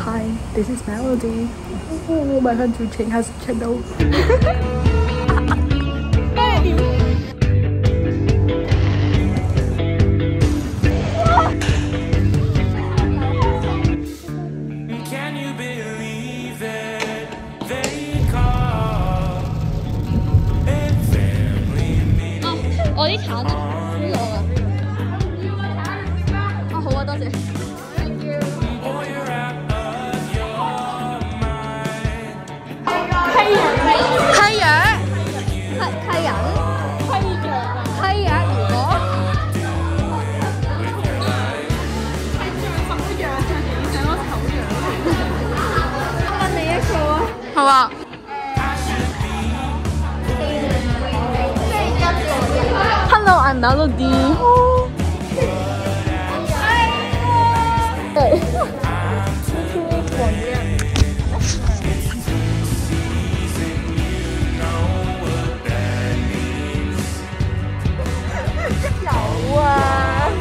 Hi, this is Melody. Oh, my country change has channel. Can you believe it? They call it family meeting. 我啲橙呢？呢度啊。啊好啊，多謝。 Or you're out of your mind. 溪人，溪人，溪人，如果。問你一個啊。好啊。Hello, I'm Melody. 对。有啊。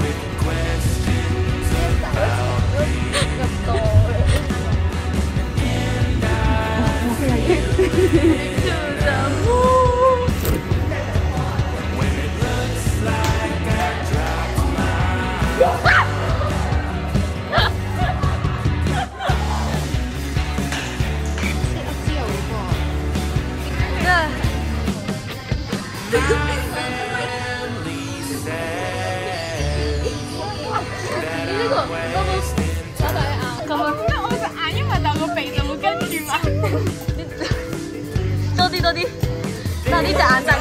多啲，嗱呢隻眼仔。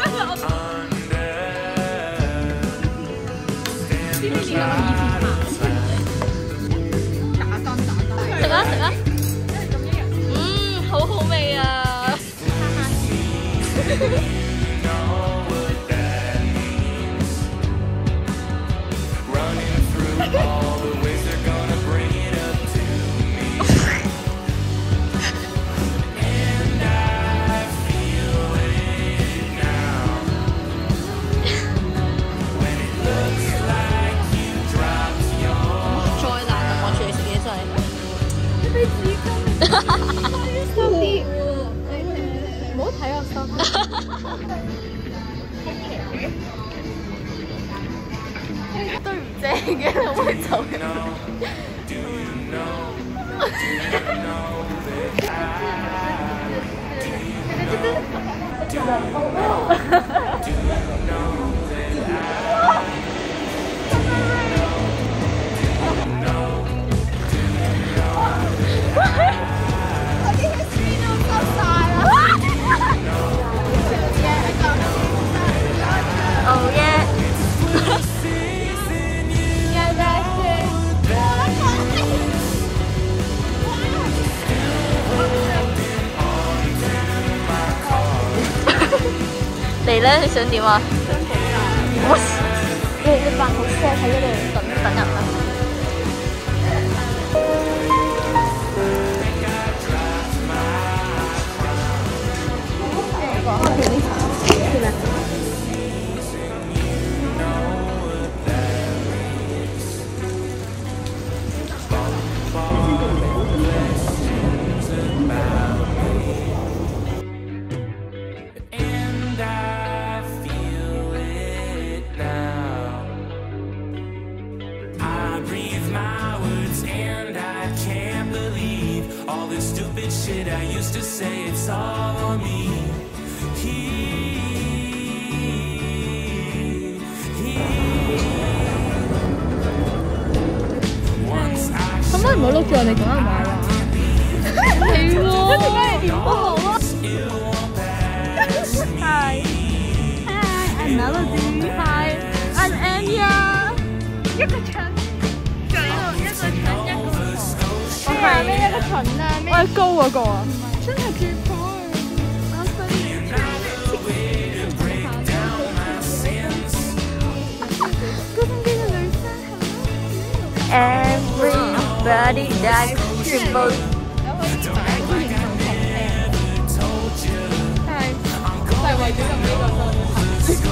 食啊食啊，好好味啊！收啲，唔好睇我收。對唔正嘅，可唔可以走？你咧？你想點啊？你扮好 sad 喺嗰度等人啊！ All this stupid shit I used to say, it's all on me. Once 可唔可以唔好碌住我哋講人話啦？係喎，一陣間你點不好啊 ？Hi, I'm Melody. Hi, I'm Anya. 一個蠢，仲有一個蠢一個。我係咩一個蠢啊？我係高嗰個啊！真係絕火啊！我分你高中機嘅女生係 Everybody that 全部有可以買都認同同係就係為咗用呢個做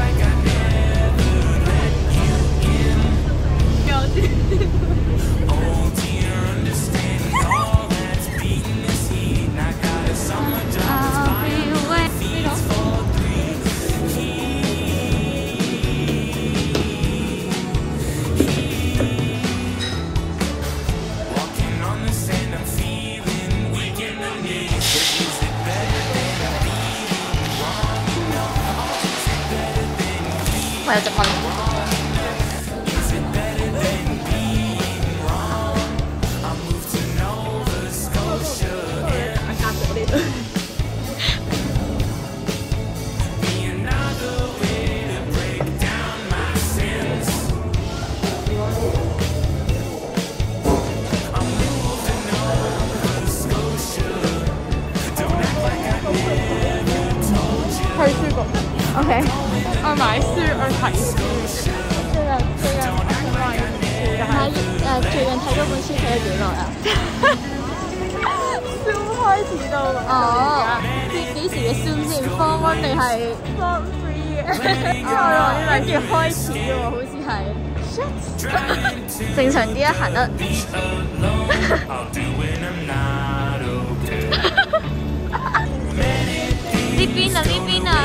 合。 有隻蚊。去書局 ，OK， 我買書，我睇書。最近買書，但係最近睇嗰本書睇咗幾耐啊？先開始到哦，幾時嘅先？Form 1定係 Form 3嘅？跟住開始嘅喎，好似係。正常啲啊，行得。呢邊啊，呢邊啊！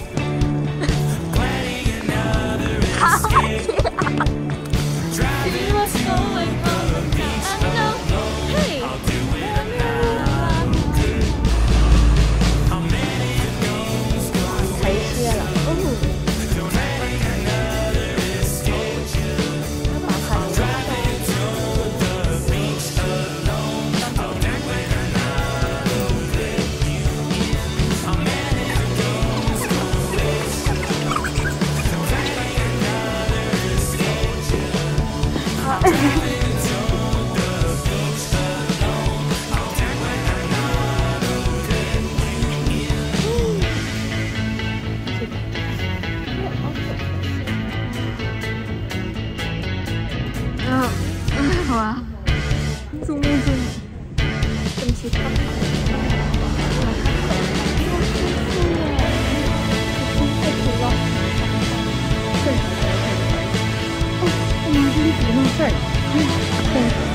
好啊，注目注目，真是太好了。对，哦，这里怎么这儿？对。